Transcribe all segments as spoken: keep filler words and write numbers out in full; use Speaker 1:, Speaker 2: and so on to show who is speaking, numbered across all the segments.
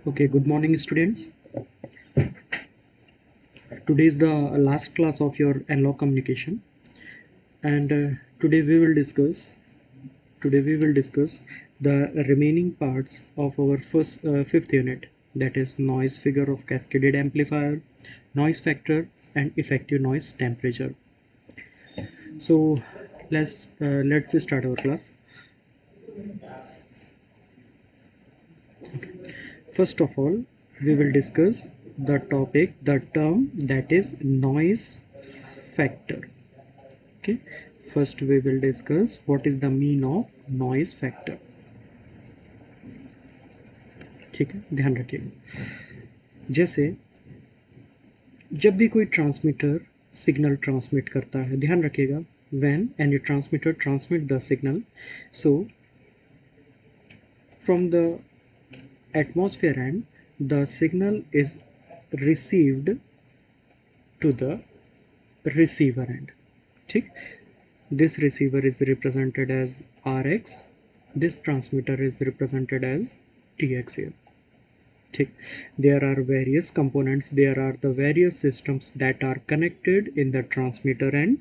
Speaker 1: Okay, good morning, students. Today is the last class of your analog communication, and uh, today we will discuss. Today we will discuss the remaining parts of our first uh, fifth unit. That is noise figure of cascaded amplifier, noise factor, and effective noise temperature. So let's uh, let's start our class. First of all, we will discuss the topic, the term that is noise factor. Okay, first we will discuss what is the mean of noise factor. ठीक है, ध्यान रखिएगा। जैसे जब भी कोई transmitter signal transmit करता है, ध्यान रखिएगा, when any transmitter transmit the signal, so from the atmosphere end the signal is received to the receiver end. ठीक, this receiver is represented as R X, this transmitter is represented as T X here. ठीक, there are various components, there are the various systems that are connected in the transmitter end,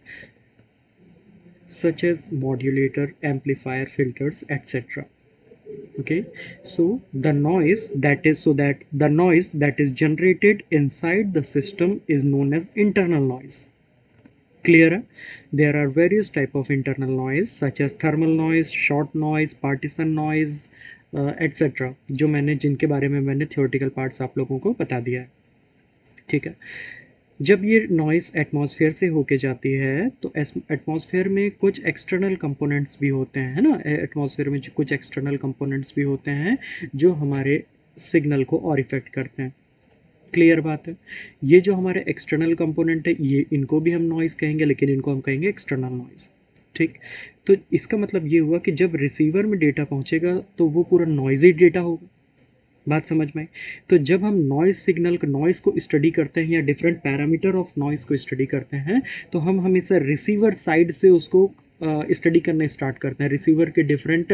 Speaker 1: such as modulator, amplifier, filters, etc. Okay, so the noise that is so that the noise that is generated inside the system is known as internal noise. Clear? There are various type of internal noise such as thermal noise, short noise, partisan noise, etcetera uh, जो मैंने जिनके बारे में मैंने theoretical parts आप लोगों को बता दिया है। ठीक है, जब ये नॉइस एटमॉस्फेयर से होके जाती है तो एटमॉस्फेयर में कुछ एक्सटर्नल कंपोनेंट्स भी होते हैं, है ना, एटमॉस्फेयर में कुछ एक्सटर्नल कंपोनेंट्स भी होते हैं जो हमारे सिग्नल को और इफेक्ट करते हैं। क्लियर बात है? ये जो हमारे एक्सटर्नल कंपोनेंट है ये इनको भी हम नॉइज़ कहेंगे, लेकिन इनको हम कहेंगे एक्सटर्नल नॉइज़। ठीक, तो इसका मतलब ये हुआ कि जब रिसीवर में डेटा पहुंचेगा तो वो पूरा नॉइजी डेटा होगा। बात समझ में आई? तो जब हम नॉइज़ सिग्नल को नॉइज़ को स्टडी करते हैं या डिफरेंट पैरामीटर ऑफ नॉइज़ को स्टडी करते हैं तो हम हमेशा रिसीवर साइड से उसको स्टडी uh, करना स्टार्ट करते हैं। रिसीवर के डिफरेंट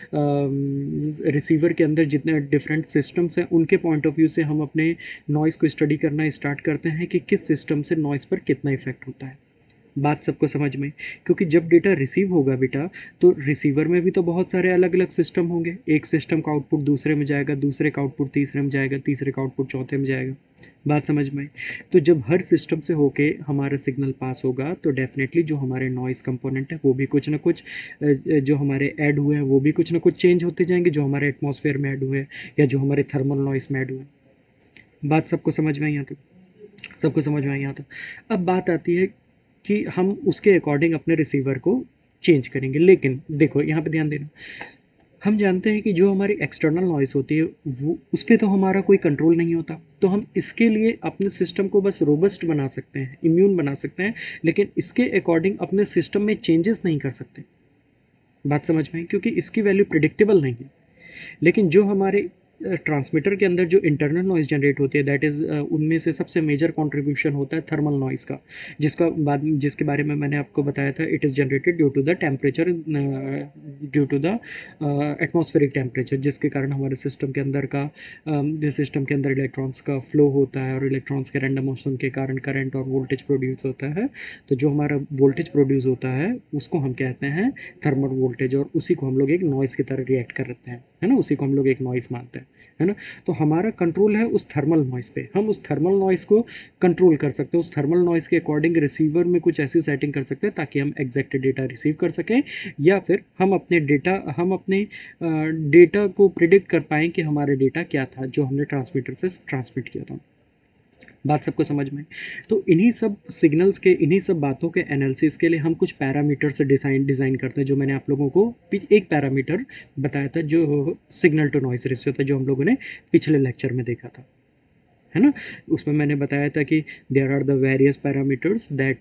Speaker 1: रिसीवर के अंदर जितने डिफरेंट सिस्टम्स हैं उनके पॉइंट ऑफ व्यू से हम अपने नॉइज़ को स्टडी करना स्टार्ट करते हैं कि किस सिस्टम से नॉइज़ पर कितना इफेक्ट होता है। बात सबको समझ में? क्योंकि जब डेटा रिसीव होगा बेटा तो रिसीवर में भी तो बहुत सारे अलग अलग सिस्टम होंगे। एक सिस्टम का आउटपुट दूसरे में जाएगा, दूसरे का आउटपुट तीसरे में जाएगा, तीसरे का आउटपुट चौथे में जाएगा। बात समझ में? तो जब हर सिस्टम से होके हमारा सिग्नल पास होगा तो डेफिनेटली जो हमारे नॉइज़ कंपोनेंट है वो भी कुछ ना कुछ, जो हमारे ऐड हुए हैं वो भी कुछ ना कुछ चेंज होते जाएंगे, जो हमारे एटमॉस्फेयर में ऐड हुए हैं या जो हमारे थर्मल नॉइज़ में ऐड हुए हैं। बात सबको समझ में आई? यहाँ तक सबको समझ में आई? यहाँ तक अब बात आती है कि हम उसके अकॉर्डिंग अपने रिसीवर को चेंज करेंगे। लेकिन देखो यहाँ पे ध्यान देना, हम जानते हैं कि जो हमारी एक्सटर्नल नॉइज़ होती है वो उस पर तो हमारा कोई कंट्रोल नहीं होता, तो हम इसके लिए अपने सिस्टम को बस रोबस्ट बना सकते हैं, इम्यून बना सकते हैं, लेकिन इसके अकॉर्डिंग अपने सिस्टम में चेंजेस नहीं कर सकते। बात समझ में? क्योंकि इसकी वैल्यू प्रिडिक्टेबल नहीं है। लेकिन जो हमारे ट्रांसमीटर के अंदर जो इंटरनल नॉइज़ जनरेट होती है दैट इज़ उनमें से सबसे मेजर कंट्रीब्यूशन होता है थर्मल नॉइज़ का, जिसका बाद जिसके बारे में मैंने आपको बताया था। It is generated due to the temperature, due to the atmospheric temperature, जिसके कारण हमारे सिस्टम के अंदर का जो सिस्टम के अंदर इलेक्ट्रॉन्स का फ्लो होता है और इलेक्ट्रॉन्स के रैंडम मोशन के कारण करंट और वोल्टेज प्रोड्यूस होता है। तो जो हमारा वोल्टेज प्रोड्यूस होता है उसको हम कहते हैं थर्मल वोल्टेज, और उसी को हम लोग एक नॉइज़ की तरह रिएक्ट करते हैं, है ना, उसी को हम लोग एक नॉइज़ मानते हैं, है ना। तो हमारा कंट्रोल है उस थर्मल नॉइज़ पे, हम उस थर्मल नॉइज़ को कंट्रोल कर सकते हैं। उस थर्मल नॉइज़ के अकॉर्डिंग रिसीवर में कुछ ऐसी सेटिंग कर सकते हैं ताकि हम एग्जैक्ट डेटा रिसीव कर सकें, या फिर हम अपने डेटा हम अपने डेटा को प्रिडिक्ट कर पाएँ कि हमारा डेटा क्या था जो हमने ट्रांसमीटर से ट्रांसमिट किया था। बात सबको समझ में? तो इन्हीं सब सिग्नल्स के, इन्हीं सब बातों के एनालिसिस के लिए हम कुछ पैरामीटर से डिज़ाइन डिज़ाइन करते हैं, जो मैंने आप लोगों को एक पैरामीटर बताया था जो सिग्नल टू नॉइज़ रेशियो था, जो हम लोगों ने पिछले लेक्चर में देखा था, है ना। उसमें मैंने बताया था कि there are the various parameters that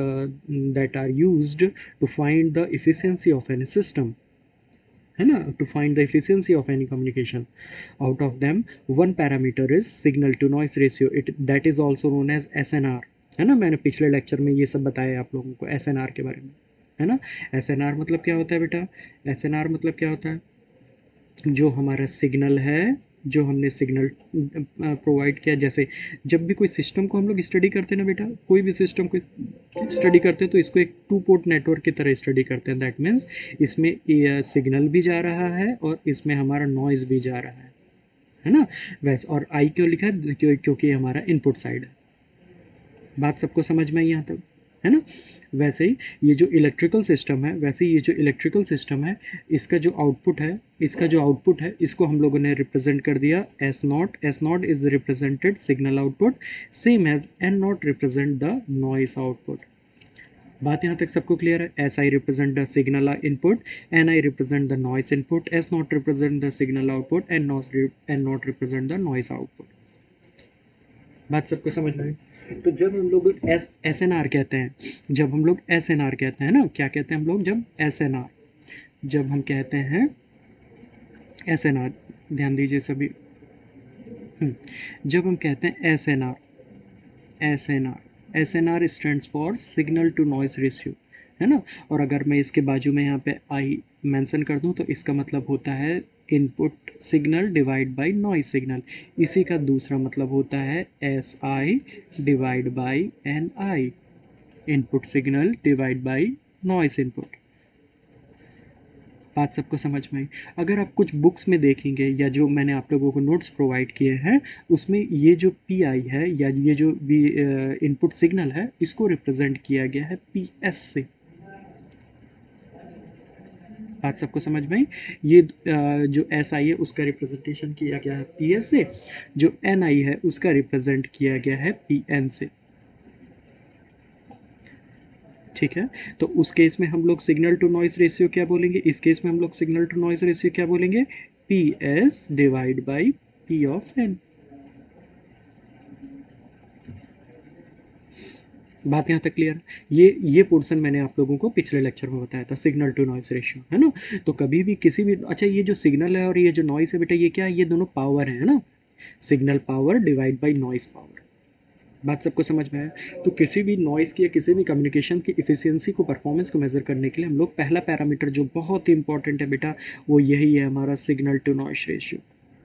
Speaker 1: that are used to find the efficiency of any system, है ना, to find the efficiency of any communication. Out of them one parameter is signal to noise ratio, it that is also known as S N R, है ना। मैंने पिछले lecture में ये सब बताया आप लोगों को एस एन आर के बारे में, है ना। एस एन आर मतलब क्या होता है बेटा? एस एन आर मतलब क्या होता है? जो हमारा सिग्नल है जो हमने सिग्नल प्रोवाइड किया। जैसे जब भी कोई सिस्टम को हम लोग स्टडी करते हैं ना बेटा, कोई भी सिस्टम को स्टडी करते हैं तो इसको एक टू पोर्ट नेटवर्क की तरह स्टडी करते हैं। दैट मीन्स इसमें सिग्नल भी जा रहा है और इसमें हमारा नॉइज़ भी जा रहा है, है ना। वैसे और आई क्यों लिखा है, क्यों, क्योंकि हमारा इनपुट साइड है। बात सबको समझ में आई यहाँ तक, है ना। वैसे ही ये जो इलेक्ट्रिकल सिस्टम है, वैसे ही ये जो इलेक्ट्रिकल सिस्टम है, इसका जो आउटपुट है, इसका जो आउटपुट है इसको हम लोगों ने रिप्रेजेंट कर दिया S naught. S naught is represented signal output, same as N naught represent the noise output. बात यहाँ तक सबको क्लियर है। S I represent the signal input, N I represent the noise input, S naught represent the signal output, N naught N naught represent the noise output. बात सबको समझ में आई। तो जब हम लोग एस एस एन आर कहते हैं, जब हम लोग एस एन आर कहते हैं ना, क्या कहते हैं हम लोग जब एस एन आर, जब हम कहते हैं एस एन आर, ध्यान दीजिए सभी, जब हम कहते हैं S N R, S N R S N R stands for signal to noise ratio, है ना। और अगर मैं इसके बाजू में यहाँ पे आई मेंशन कर दूँ तो इसका मतलब होता है input signal divide by noise signal. इसी का दूसरा मतलब होता है S I divide by N I, input signal divide by noise input. बात सबको समझ में आई। अगर आप कुछ बुक्स में देखेंगे या जो मैंने आप लोगों को नोट्स प्रोवाइड किए हैं, उसमें ये जो पी आई है या ये जो भी इनपुट सिग्नल है, इसको रिप्रेजेंट किया गया है पी एस से। बात सबको समझ में आई। ये जो एस आई है उसका रिप्रेजेंटेशन किया गया है पी एस से, जो एन आई है उसका रिप्रेजेंट किया गया है पी एन से। ठीक है, तो उस केस में हम लोग सिग्नल टू नॉइस रेशियो क्या बोलेंगे, इस केस में हम लोग सिग्नल टू नॉइस रेशियो क्या बोलेंगे, P S divide by P of N. बात यहाँ तक क्लियर। ये ये पोर्शन मैंने आप लोगों को पिछले लेक्चर में बताया था, सिग्नल टू नॉइस रेशियो, है ना। तो कभी भी किसी भी, अच्छा ये जो सिग्नल है और ये जो नॉइस है बेटा, ये क्या है, ये दोनों पावर है ना, signal power divide by noise power. बात सबको समझ में आया। तो किसी भी नॉइस की या किसी भी कम्युनिकेशन की इफिशियंसी को, परफॉर्मेंस को मेजर करने के लिए हम लोग पहला पैरामीटर जो बहुत ही इंपॉर्टेंट है बेटा, वो यही है हमारा सिग्नल टू नॉइस रेशियो।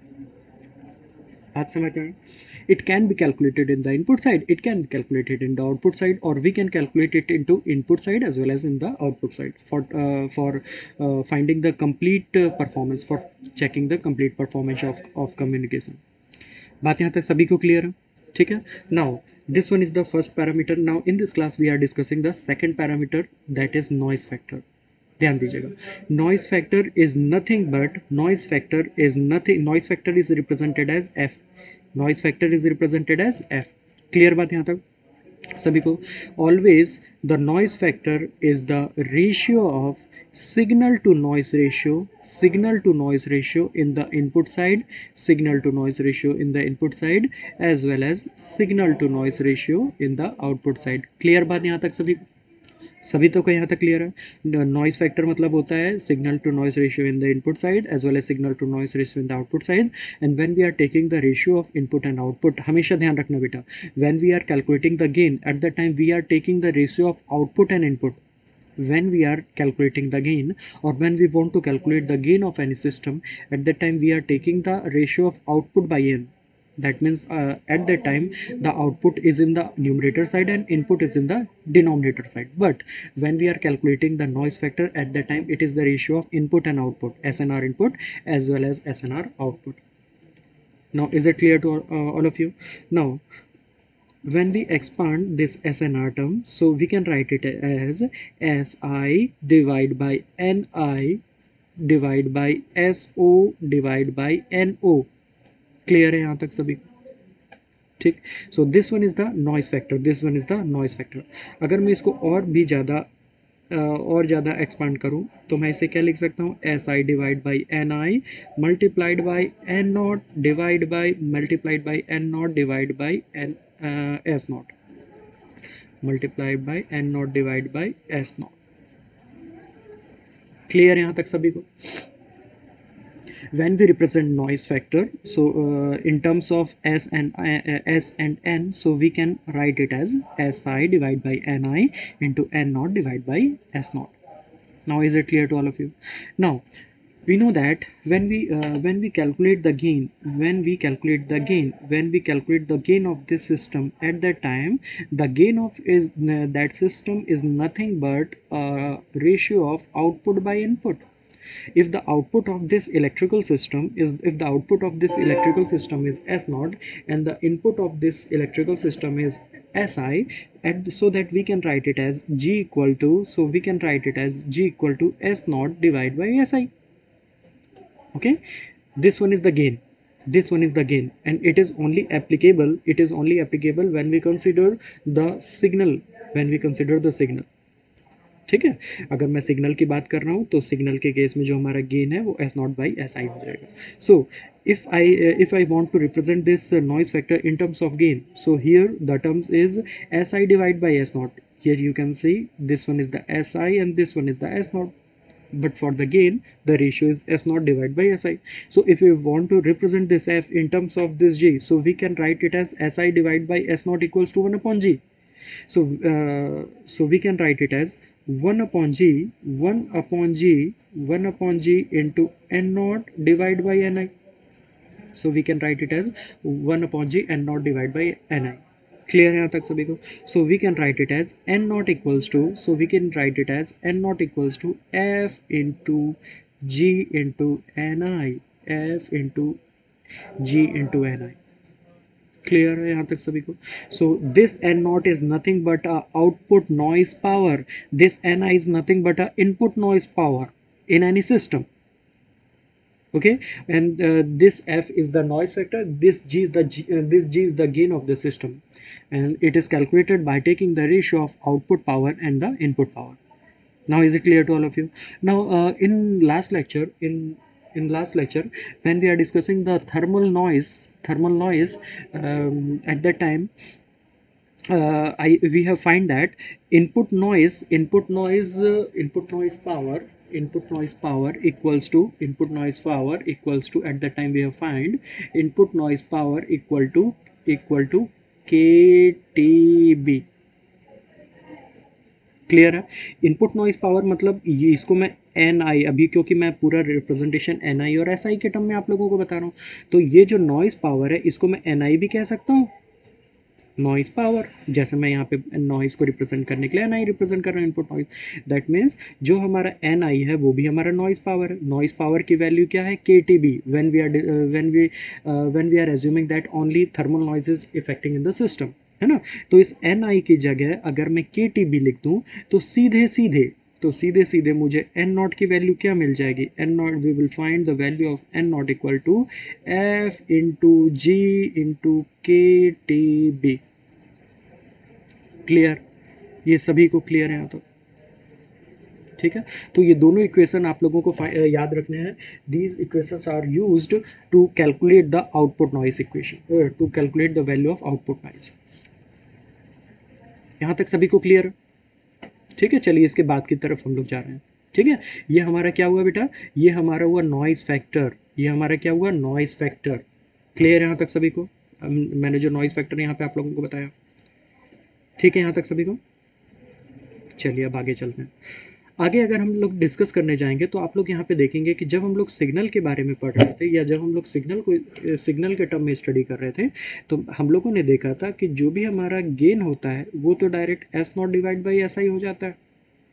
Speaker 1: बात समझ में आई। It can be calculated in the input side, it can be calculated in the output side, or we can calculate it into input side as well as in the output side for uh, for uh, finding the complete uh, performance, for checking the complete performance of of communication. बात यहाँ तक सभी को clear है, ठीक है। Now this one is the first parameter. Now in this class we are discussing the second parameter, that is noise factor. ध्यान दीजिएगा, noise factor is nothing but, noise factor is nothing, noise factor is represented as F, noise factor is represented as F. Clear बात यहाँ तक सभी को। Always the noise factor is the ratio of signal to noise ratio, signal to noise ratio in the input side, signal to noise ratio in the input side as well as signal to noise ratio in the output side. Clear बात यहाँ तक सभी सभी तो को यहाँ तक clear है। नॉइस फैक्टर मतलब होता है signal to noise ratio in the input side as well as signal to noise ratio in the output side. And when we are taking the ratio of input and output, हमेशा ध्यान रखना बेटा, when we are calculating the gain, at the time we are taking the ratio of output and input. When we are calculating the gain, or when we want to calculate the gain of any system, at that time we are taking the ratio of output by n. That means uh, at that time the output is in the numerator side and input is in the denominator side. But when we are calculating the noise factor, at that time it is the ratio of input and output, S N R input as well as S N R output. Now is it clear to uh, all of you? Now when we expand this S N R term, so we can write it as S I divide by N I divide by S O divide by N O. Clear है यहाँ तक सभी, ठीक। So this one is the noise factor, this one is the noise factor. अगर मैं इसको और भी ज़्यादा और ज़्यादा एक्सपांड करूँ तो मैं इसे क्या लिख सकता हूँ, S I divide by N I multiplied by N naught divide by multiplied by N naught divide by N S naught, multiplied by N naught divide by S naught. Clear यहाँ तक सभी को। When we represent noise factor, so uh, in terms of s and uh, s and n, so we can write it as si divided by ni into n naught divided by s naught. Now is it clear to all of you? Now we know that when we uh, when we calculate the gain when we calculate the gain when we calculate the gain of this system, at that time the gain of is uh, that system is nothing but a ratio of output by input. If the output of this electrical system is if the output of this electrical system is S naught and the input of this electrical system is Si, and so that we can write it as G equal to so we can write it as G equal to S naught divided by Si. Okay, this one is the gain, this one is the gain, and it is only applicable it is only applicable when we consider the signal when we consider the signal. ठीक है, अगर मैं signal की बात कर रहा हूँ तो सिग्नल के केस में जो हमारा गेन है वो S naught by S I हो जाएगा. सो if I uh, if I want to represent this uh, noise factor in terms of gain, so here the terms is Si divided by S naught. Here you can see this one is the Si and this one is the S naught, but for the gain the ratio is S naught divided by Si. So if we want to represent this F in terms of this G, so we can write it as Si divided by S naught equals to one upon G. So uh, so we can write it as one upon G one upon G one upon G into N naught divided by Ni. So we can write it as one upon G N naught divided by Ni. Clear है यहाँ तक सभी को? So we can write it as N naught equals to so we can write it as N naught equals to F into G into Ni, F into G into Ni. Clear है यहाँ तक सभी को? So this N naught is nothing but a output noise power. This Ni is nothing but a input noise power in any system. Okay, and uh, this F is the noise factor, this G is the G, uh, this G is the gain of the system, and it is calculated by taking the ratio of output power and the input power. Now is it clear to all of you? Now uh, in last lecture in in last lecture when we are discussing the thermal noise thermal noise um, at that time uh, I we have find that input noise input noise uh, input noise power input noise power equals to input noise power equals to at that time we have find input noise power equal to equal to K T B. Clear है? Input noise power मतलब ये इसको मैं N आई अभी क्योंकि मैं पूरा representation N आई और एस आई के टर्म में आप लोगों को बता रहा हूँ, तो ये जो नॉइज पावर है इसको मैं एन आई भी कह सकता हूँ, नॉइज पावर, जैसे मैं यहाँ पे नॉइज को रिप्रेजेंट करने के लिए एन आई रिप्रेजेंट कर रहा हूँ इनपुट नॉइज. दैट मीन्स जो हमारा एन आई है वो भी हमारा नॉइज पावर है. नॉइज पावर की वैल्यू क्या है? K T B. When we are when we when we are assuming that only thermal noise is affecting in the system, है ना. तो इस एन आई की जगह अगर मैं के टी बी लिख दूँ तो सीधे सीधे तो सीधे सीधे मुझे एन नॉट की वैल्यू क्या मिल जाएगी? N naught we will find the value of N naught equal to F into G into K T B. Clear? ये सभी को क्लियर है यहाँ तो? ठीक है, तो ये दोनों इक्वेशन आप लोगों को याद रखने हैं. These equations are used to calculate the output noise equation, to calculate the value of output noise. यहाँ तक सभी को क्लियर है? ठीक है, चलिए इसके बाद की तरफ हम लोग जा रहे हैं. ठीक है, ये हमारा क्या हुआ बेटा? ये हमारा हुआ नॉइज फैक्टर. ये हमारा क्या हुआ? Noise factor. क्लियर है यहाँ तक सभी को? मैंने जो नॉइज फैक्टर यहाँ पे आप लोगों को बताया. ठीक है यहाँ तक सभी को? चलिए अब आगे चलते हैं. आगे अगर हम लोग डिस्कस करने जाएंगे तो आप लोग यहाँ पे देखेंगे कि जब हम लोग सिग्नल के बारे में पढ़ रहे थे या जब हम लोग सिग्नल को सिग्नल के टर्म में स्टडी कर रहे थे तो हम लोगों ने देखा था कि जो भी हमारा गेन होता है वो तो direct S naught divide by S I हो जाता है,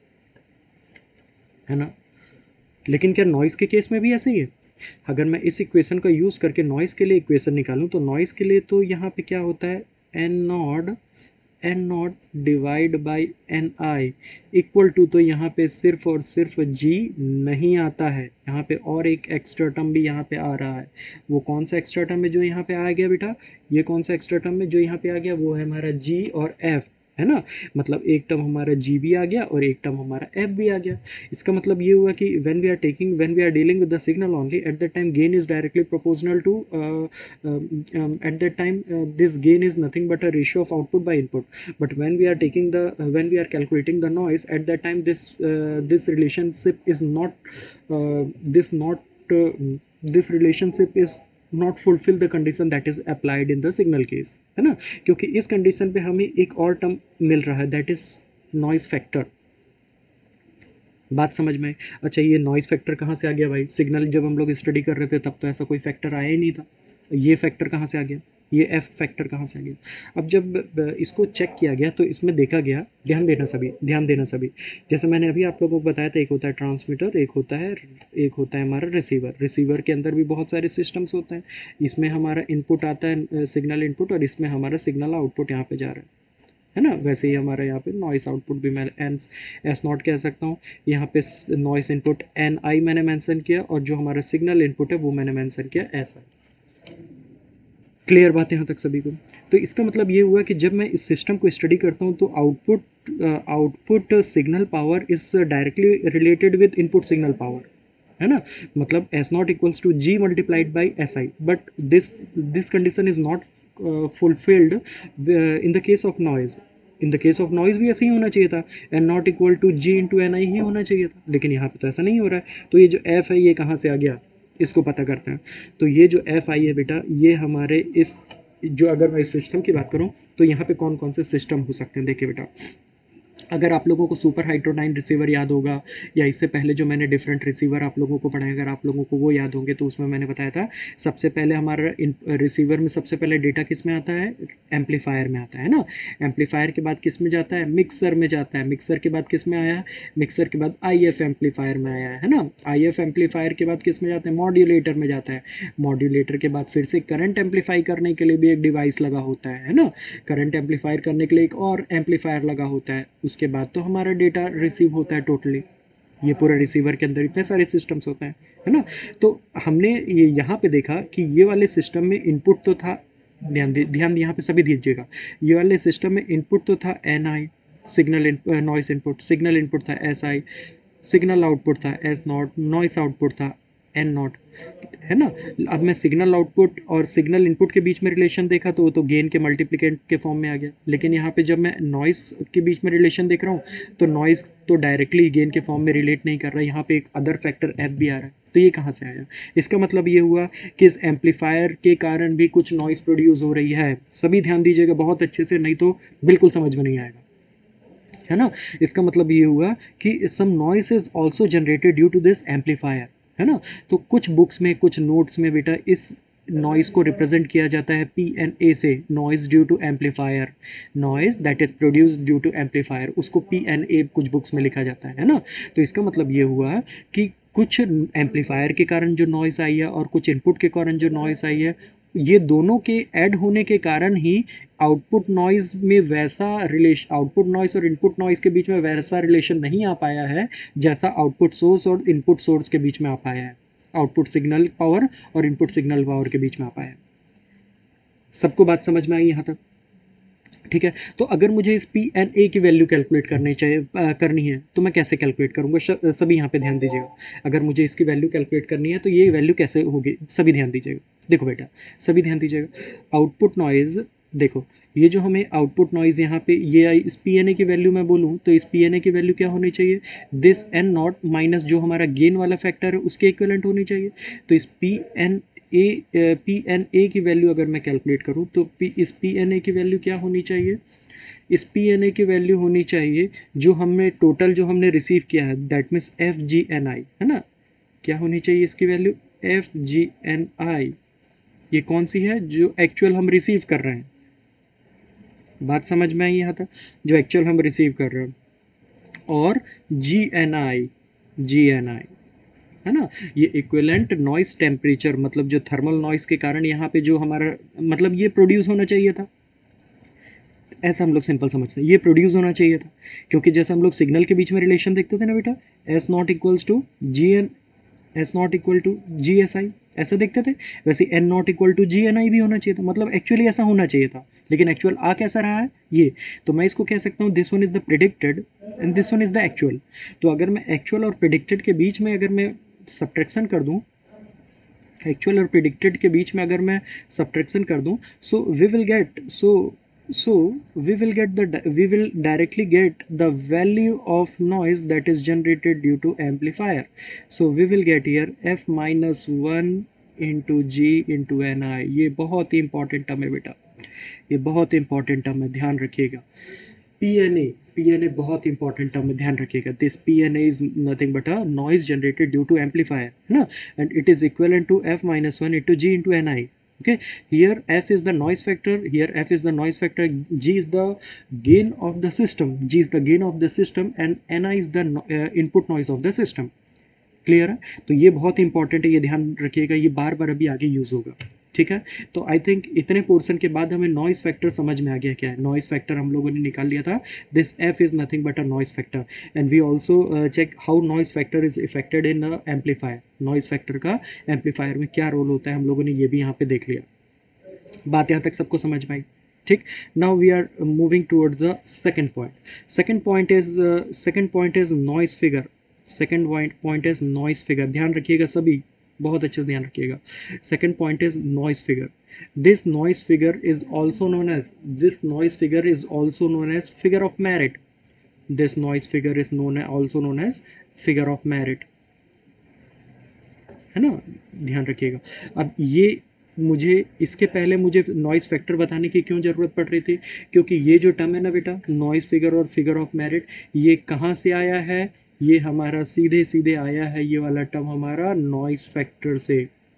Speaker 1: है ना. लेकिन क्या नॉइज़ के केस में भी ऐसे ही है? अगर मैं इस इक्वेशन का यूज़ करके नॉइज़ के लिए इक्वेशन निकालूँ तो नॉइज़ के लिए तो यहाँ पे क्या होता है? N naught N naught divide by N I equal to, तो यहाँ पे सिर्फ और सिर्फ जी नहीं आता है, यहाँ पे और एक एक्स्ट्रा टर्म भी यहाँ पे आ रहा है. वो कौन सा एक्स्ट्रा टर्म है जो यहाँ पे आ गया बेटा? ये कौन सा एक्स्ट्रा टर्म है जो यहाँ पे आ गया? वो है हमारा जी और एफ, है ना. मतलब एक टर्म हमारा जी भी आ गया और एक टर्म हमारा एफ भी आ गया. इसका मतलब ये हुआ कि when we are taking when we are dealing with the signal only, at that time gain is directly proportional to at that time this gain is nothing but a ratio of output by input. But when we are taking the when we are calculating the noise, at that time this this relationship is not this not this relationship is not fulfil the condition that is applied in the signal case, है ना. क्योंकि इस condition पे हमें एक और term मिल रहा है दैट इज नॉइज फैक्टर. बात समझ में आई? अच्छा, ये नॉइज़ फैक्टर कहाँ से आ गया भाई? सिग्नल जब हम लोग स्टडी कर रहे थे तब तो ऐसा कोई फैक्टर आया ही नहीं था। ये फैक्टर कहाँ से आ गया? ये एफ फैक्टर कहाँ से आ गया? अब जब ब इसको चेक किया गया तो इसमें देखा गया, ध्यान देना सभी, ध्यान देना सभी। जैसे मैंने अभी आप लोगों को बताया था, एक होता है ट्रांसमीटर, एक होता है एक होता है हमारा रिसीवर। रिसीवर के अंदर भी बहुत सारे सिस्टम्स होते हैं। इसमें हमारा इनपुट आता है, अ, सिग्नल इनपुट, और इसमें हमारा सिग्नल आउटपुट यहाँ पे जा रहा है। है ना? वैसे ही हमारा यहाँ पे नॉइस आउटपुट भी मैं एन एस नॉट कह सकता हूँ। यहाँ पे नॉइस इनपुट एन आई मैंने मेंशन किया, और जो हमारा सिग्नल इनपुट है वो मैंने मेंशन किया एस आई। क्लियर बात है यहाँ तक सभी को? तो इसका मतलब ये हुआ कि जब मैं इस सिस्टम को स्टडी करता हूँ तो output output signal power is directly related with input signal power, है ना? मतलब S naught equals to G multiplied by S I, but this this condition is not fulfilled in the case of noise. In the case of noise भी ऐसे ही होना चाहिए था, N naught equal to G into N I ही होना चाहिए था, लेकिन यहाँ पे तो ऐसा नहीं हो रहा है। तो ये जो एफ है ये कहाँ से आ गया, इसको पता करते हैं। तो ये जो एफ आई है बेटा, ये हमारे इस, जो अगर मैं इस सिस्टम की बात करूँ तो यहाँ पे कौन कौन से सिस्टम हो सकते हैं, देखिए बेटा। अगर आप लोगों को सुपर हाइड्रोनाइन रिसीवर याद होगा, या इससे पहले जो मैंने डिफरेंट रिसीवर आप लोगों को पढ़ाए, अगर आप लोगों को वो याद होंगे तो उसमें मैंने बताया था सबसे पहले हमारा रिसीवर में सबसे पहले डेटा किस में आता है, एम्पलीफायर में आता है ना। एम्पलीफायर के बाद किस में जाता है, मिक्सर में जाता है। मिक्सर के बाद किस में आया है, मिक्सर के बाद आई एफ एम्पलीफायर में आया है ना। आई एफ एम्पलीफायर के बाद किस में जाता है, मॉड्यूलेटर में जाता है। मॉड्यूलेटर के बाद फिर से करंट एम्पलीफाई करने के लिए भी एक डिवाइस लगा होता है है ना। करंट एम्पलीफायर करने के लिए एक और एम्पलीफायर लगा होता है। उसके बाद तो हमारा डेटा रिसीव होता है टोटली। ये पूरा रिसीवर के अंदर इतने सारे सिस्टम्स होते हैं, है ना। तो हमने ये यहाँ पे देखा कि ये वाले सिस्टम में इनपुट तो था, ध्यान दे ध्यान यहाँ पे सभी दीजिएगा। ये वाले सिस्टम में इनपुट तो था N I, signal noise input, signal input था एस आई, सिग्नल आउटपुट था एस नॉट, नॉइस आउटपुट था एन नॉट, है ना। अब मैं सिग्नल आउटपुट और सिग्नल इनपुट के बीच में रिलेशन देखा तो वो तो गेन के मल्टीप्लिकेंट के फॉर्म में आ गया। लेकिन यहाँ पे जब मैं नॉइस के बीच में रिलेशन देख रहा हूँ तो नॉइस तो डायरेक्टली गेन के फॉर्म में रिलेट नहीं कर रहा है, यहाँ पे एक अदर फैक्टर एफ भी आ रहा है। तो ये कहाँ से आया, इसका मतलब ये हुआ कि इस एम्पलीफायर के कारण भी कुछ नॉइस प्रोड्यूस हो रही है। सभी ध्यान दीजिएगा बहुत अच्छे से, नहीं तो बिल्कुल समझ में नहीं आएगा, है ना। इसका मतलब ये हुआ कि some noise is also generated due to this amplifier, है ना। तो कुछ बुक्स में, कुछ नोट्स में बेटा इस नॉइस को रिप्रेजेंट किया जाता है पी एन ए से, noise due to amplifier, noise that is produced due to amplifier, उसको पी एन ए कुछ बुक्स में लिखा जाता है, है ना। तो इसका मतलब ये हुआ कि कुछ एम्पलीफायर के कारण जो नॉइस आई है और कुछ इनपुट के कारण जो नॉइस आई है, ये दोनों के ऐड होने के कारण ही आउटपुट नॉइज़ में वैसा रिलेशन, आउटपुट नॉइज़ और इनपुट नॉइज़ के बीच में वैसा रिलेशन नहीं आ पाया है जैसा आउटपुट सोर्स और इनपुट सोर्स के बीच में आ पाया है, आउटपुट सिग्नल पावर और इनपुट सिग्नल पावर के बीच में आ पाया है। सबको बात समझ में आई यहाँ तक? ठीक है। तो अगर मुझे इस पी एन ए की वैल्यू कैलकुलेट करनी चाहिए, आ, करनी है तो मैं कैसे कैलकुलेट करूँगा, सभी यहाँ पे ध्यान दीजिएगा। अगर मुझे इसकी वैल्यू कैलकुलेट करनी है तो ये वैल्यू कैसे होगी, सभी ध्यान दीजिएगा। देखो बेटा, सभी ध्यान दीजिएगा। आउटपुट नॉइज़, देखो ये जो हमें आउटपुट नॉइज़ यहाँ पे ये आई, इस पी एन ए की वैल्यू मैं बोलूँ तो इस पी एन ए की वैल्यू क्या होनी चाहिए, दिस एन नॉट माइनस जो हमारा गेन वाला फैक्टर है उसके इक्विवेलेंट होनी चाहिए। तो इस P N A P N A की वैल्यू अगर मैं कैलकुलेट करूँ तो पी इस पी एन ए की वैल्यू क्या होनी चाहिए, इस पी एन ए की वैल्यू होनी चाहिए जो हमने टोटल जो हमने रिसीव किया है, that means F G N I, है ना। क्या होनी चाहिए इसकी value, F G N I. ये कौन सी है, जो एक्चुअल हम रिसीव कर रहे हैं। बात समझ में आई यहाँ तक, जो एक्चुअल हम रिसीव कर रहे हैं। और जी N I, ji N I, है ना। ये इक्विवेलेंट नॉइस टेम्परेचर, मतलब जो थर्मल नॉइस के कारण यहाँ पे जो हमारा, मतलब ये प्रोड्यूस होना चाहिए था, ऐसा हम लोग सिंपल समझते हैं, ये प्रोड्यूस होना चाहिए था। क्योंकि जैसे हम लोग सिग्नल के बीच में रिलेशन देखते थे ना बेटा, S naught equals to G N, S naught equal to G S I, ऐसा देखते थे। वैसे N naught equal to G N I भी होना चाहिए था, मतलब एक्चुअली ऐसा होना चाहिए था। लेकिन एक्चुअल आ कैसा रहा है ये, तो मैं इसको कह सकता हूँ this one is the predicted and this one is the actual. तो अगर मैं एक्चुअल और प्रिडिक्टेड के बीच में अगर मैं सब्ट्रैक्शन कर दूँ, एक्चुअल और प्रिडिक्टेड के बीच में अगर मैं सब्ट्रैक्शन कर दूं, so we will get so so we will get the we will directly get the value of noise that is generated due to amplifier. So we will get here f minus one into g into ni। ये बहुत ही important term है बेटा, ये बहुत important term है, ध्यान रखिएगा। P N A P N A बहुत इंपॉर्टेंट टर्म है, ध्यान रखिएगा। This P N A is nothing but a noise generated due to amplifier, है ना, and it is equal to F minus one into G into N I. Okay, here f is the noise factor, here f is the noise factor, g is the gain of the system, g is the gain of the system, and ni is the uh, input noise of the system। Clear है? तो ये बहुत important है, ये ध्यान रखिएगा, ये बार बार अभी आगे यूज होगा, ठीक है। तो आई थिंक इतने पोर्शन के बाद हमें नॉइस फैक्टर समझ में आ गया क्या है। नॉइस फैक्टर हम लोगों ने निकाल लिया था, this F is nothing but a noise factor, and we also check how noise factor is affected in amplifier. Noise factor का एम्पलीफायर में क्या रोल होता है, हम लोगों ने ये भी यहाँ पे देख लिया। बात यहाँ तक सबको समझ में आई, ठीक। Now we are moving towards the second point. Second point is second point is noise figure. Second point is noise figure, ध्यान रखिएगा सभी, बहुत अच्छे से ध्यान रखिएगा। Second point is noise figure. This noise figure is also known as this noise figure is also known as figure of merit. This noise figure is known also known as figure of merit, है ना, ध्यान रखिएगा। अब ये मुझे इसके पहले मुझे नॉइस फैक्टर बताने की क्यों ज़रूरत पड़ रही थी, क्योंकि ये जो टर्म है ना बेटा, नॉइस फिगर और फिगर ऑफ मेरिट, ये कहाँ से आया है, ये हमारा सीधे सीधे आया है, ये वाला टर्म हमारा नॉइस फैक्टर से,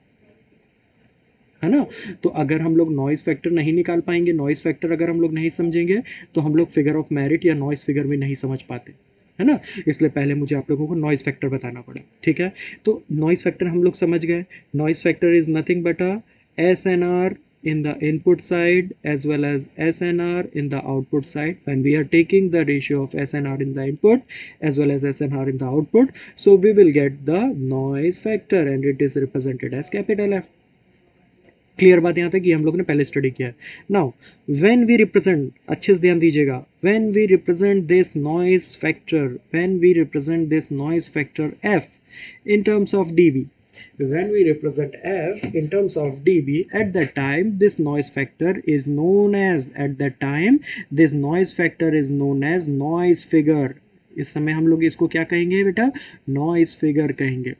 Speaker 1: है ना। तो अगर हम लोग नॉइस फैक्टर नहीं निकाल पाएंगे, नॉइस फैक्टर अगर हम लोग नहीं समझेंगे, तो हम लोग फिगर ऑफ मेरिट या नॉइस फिगर भी नहीं समझ पाते, है ना। इसलिए पहले मुझे आप लोगों को नॉइस फैक्टर बताना पड़ा, ठीक है। तो नॉइस फैक्टर हम लोग समझ गए। Noise factor is nothing but a S N R in the input side as well as S N R in the output side. When we are taking the ratio of S N R in the input as well as S N R in the output, so we will get the noise factor and it is represented as capital F। Clear बात यहाँ तक, ये हम लोग ने पहले study किया है। नाउ व्हेन वी रिप्रेजेंट, अच्छे से ध्यान दीजिएगा, when we represent this noise factor, when we represent this noise factor F in terms of dB, when we represent f in terms of dB, at that time this noise factor is known as at that time this noise factor is known as noise figure। इस समय हम लोग इसको क्या कहेंगे बेटा, noise figure कहेंगे,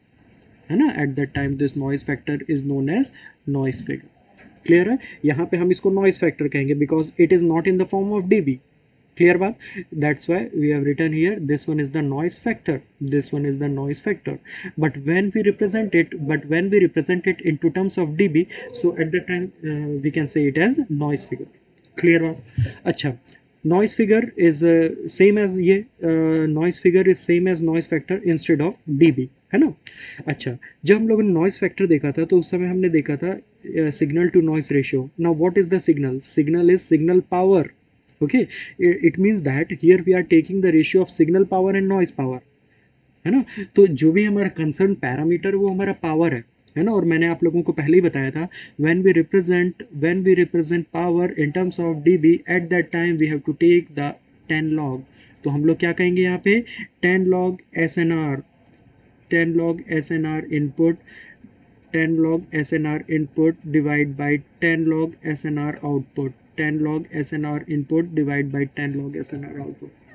Speaker 1: है ना। At that time this noise factor is known as noise figure. Clear है? यहाँ पे हम इसको नॉइज फैक्टर कहेंगे because it is not in the form of dB. Clear बात? That's why we have written here this one is the noise factor, this one is the noise factor, but when we represent it but when we represent it in to terms of dB, so eight that time we can say it as noise figure. Clear बात? अच्छा, noise figure is same as ये noise figure is same as noise factor instead of dB, है ना। अच्छा, जब हम लोगों ने नॉइज फैक्टर देखा था तो उस समय हमने देखा था signal to noise ratio. Now what is the signal? Signal is signal power. Okay, it means that here we are taking the ratio of signal power and noise power, है ना। तो जो भी हमारा कंसर्न पैरामीटर वो हमारा power है, है ना। और मैंने आप लोगों को पहले ही बताया था, when we represent when we represent power in terms of dB, at that time we have to take the ten log. तो हम लोग क्या कहेंगे यहाँ पे, ten log S N R, ten log S N R input, ten log S N R input divide by ten log S N R output, ten log S N R input divide by ten log S N R output।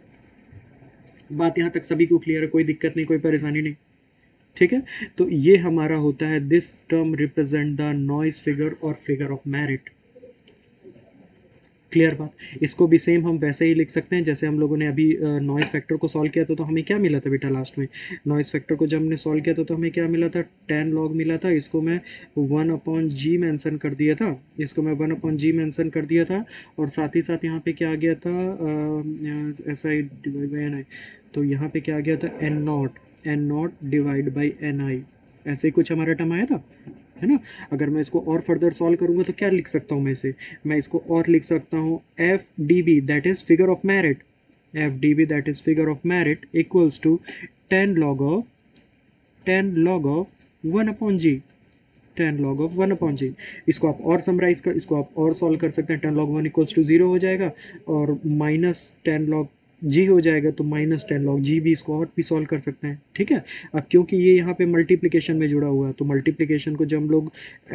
Speaker 1: बात यहाँ तक सभी को clear है? कोई दिक्कत नहीं, कोई परेशानी नहीं, ठीक है। तो ये हमारा होता है this term represent the noise figure और फिगर ऑफ मेरिट। क्लियर बात? इसको भी सेम हम वैसे ही लिख सकते हैं जैसे हम लोगों ने अभी नॉइज फैक्टर को सॉल्व किया था। तो हमें क्या मिला था बेटा लास्ट में, नॉइज फैक्टर को जब हमने सॉल्व किया था तो हमें क्या मिला था, टेन लॉग मिला था। इसको मैं वन अपॉन जी मैंसन कर दिया था, इसको मैं वन अपॉन जी मैंसन कर दिया था, और साथ ही साथ यहाँ पे क्या आ गया था, S I divide by N I. तो यहाँ पे क्या आ गया था, N naught N naught divide by N I, ऐसे ही कुछ हमारा टर्म आया था, है ना। अगर मैं इसको और फर्दर सॉल्व करूंगा तो क्या लिख सकता हूँ मैं इसे, मैं इसको और लिख सकता हूँ F D B that is figure of merit, F D B that is figure of merit equals to ten log of ten log of one upon G, ten log of one upon G. इसको आप और summarise कर, इसको आप और solve कर सकते हैं। Ten log one equals to zero हो जाएगा और माइनस टेन लॉग जी हो जाएगा, तो माइनस टेन लॉग जी भी, इसको और भी सॉल्व कर सकते हैं, ठीक है। अब क्योंकि ये यहाँ पे मल्टीप्लिकेशन में जुड़ा हुआ है, तो मल्टीप्लिकेशन को जब हम लोग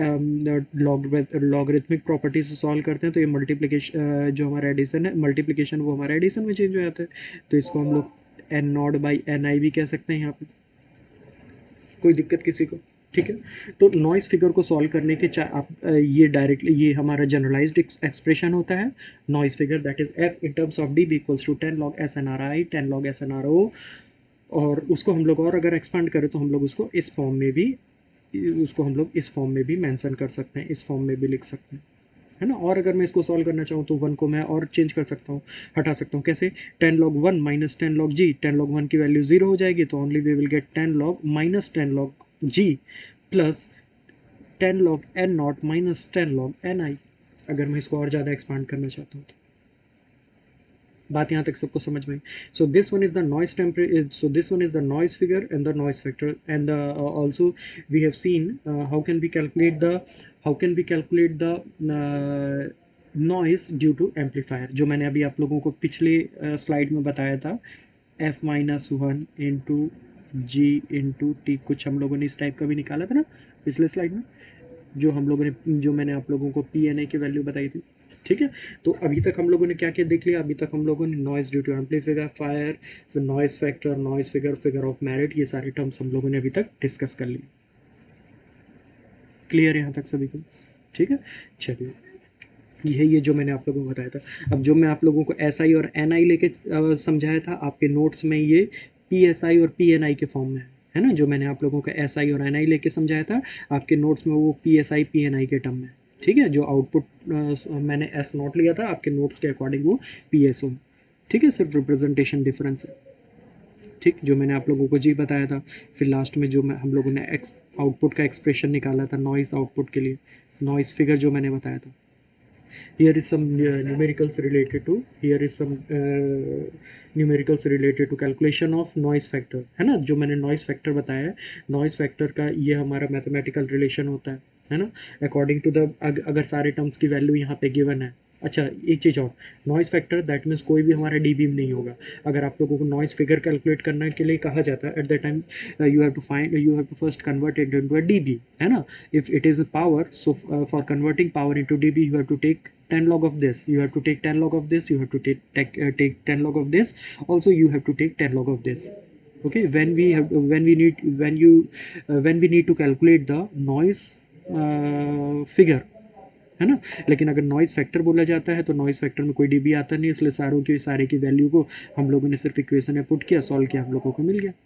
Speaker 1: लॉगरिथमिक प्रॉपर्टी से सॉल्व करते हैं तो ये मल्टीप्लिकेशन जो हमारा एडिशन है, मल्टीप्लिकेशन वो हमारा एडिशन में चेंज हो जाता है। तो इसको हम लोग N naught by N I भी कह सकते हैं यहाँ पे। कोई दिक्कत किसी को? ठीक है। तो नॉइस फिगर को सॉल्व करने के चा आप अ, ये डायरेक्टली ये हमारा जनरलाइज्ड एक्सप्रेशन होता है noise figure, that is F in terms of D B equals to ten log S N R I, ten log S N R O. और उसको हम लोग और अगर एक्सपांड करें तो हम लोग उसको इस फॉर्म में भी उसको हम लोग इस फॉर्म में भी मेंशन कर सकते हैं, इस फॉर्म में भी लिख सकते हैं, है ना। और अगर मैं इसको सॉल्व करना चाहूँ तो वन को मैं और चेंज कर सकता हूँ, हटा सकता हूँ। कैसे? Ten log one minus ten log G, ten log one की वैल्यू जीरो हो जाएगी तो only we will get ten log minus ten log G plus ten log N naught minus ten log N I, अगर मैं इसको और ज़्यादा expand करना चाहता हूँ तो। बात यहाँ तक सबको समझ में आई? So this one is the noise temperature, so this one is the noise figure and the noise factor and the also we have seen how can we calculate the how can we calculate the noise due to amplifier, जो मैंने अभी आप लोगों को पिछले slide uh, में बताया था, F minus one into G into T, कुछ हम लोगों ने इस टाइप का भी निकाला था ना पिछले स्लाइड में, जो हम लोगों ने जो मैंने आप लोगों को पी एन ए की वैल्यू बताई थी। ठीक है। तो अभी तक हम लोगों ने क्या क्या देख लिया? अभी तक हम लोगों ने नॉइस ड्यू टू एम्पलीफायर, तो noise factor, noise figure, figure of merit, ये सारे टर्म्स हम लोगों ने अभी तक डिस्कस कर लिए। क्लियर है यहाँ तक सभी को? ठीक है, चलिए ये है ये जो मैंने आप लोगों को बताया था। अब जो मैं आप लोगों को एस आई और एन आई लेके समझाया था, आपके नोट्स में ये पी एस आई और पी एन आई के फॉर्म में है है ना। जो मैंने आप लोगों को एस आई और एन आई लेके समझाया था, आपके नोट्स में वो P S I P N I के टर्म में। ठीक है, जो आउटपुट मैंने एस नोट लिया था, आपके नोट्स के अकॉर्डिंग वो पी एस ओ। ठीक है, सिर्फ रिप्रेजेंटेशन डिफरेंस है। ठीक, जो मैंने आप लोगों को जी बताया था, फिर लास्ट में जो मैं हम लोगों ने एक्स आउटपुट का एक्सप्रेशन निकाला था नॉइस आउटपुट के लिए, नॉइस फिगर जो मैंने बताया था। Here is some uh, numericals related to here is some uh, numericals related to calculation of noise factor, है ना। जो मैंने noise factor बताया है, noise factor का ये हमारा mathematical relation होता है है ना, अकॉर्डिंग टू द, अगर सारे टर्म्स की वैल्यू यहाँ पे गिवन है। अच्छा, एक चीज़ और, नॉइस फैक्टर दैट मीन्स कोई भी हमारा डी बी में नहीं होगा। अगर आप लोगों को नॉइस फिगर कैलकुलेट करने के लिए कहा जाता है, at the time you have to find you have to first convert it into a dB, है ना। If it is a power, so for converting power into dB you have to take ten log of this, you have to take ten log of this, you have to take take, uh, take ten log of this, also you have to take ten log of this. Okay, when we have when we need when you uh, when we need to calculate the noise uh, figure, है ना। लेकिन अगर noise factor बोला जाता है तो noise factor में कोई डीबी आता नहीं, इसलिए सारों की सारे की वैल्यू को हम लोगों ने सिर्फ इक्वेशन में पुट किया, सॉल्व किया, हम लोगों को मिल गया।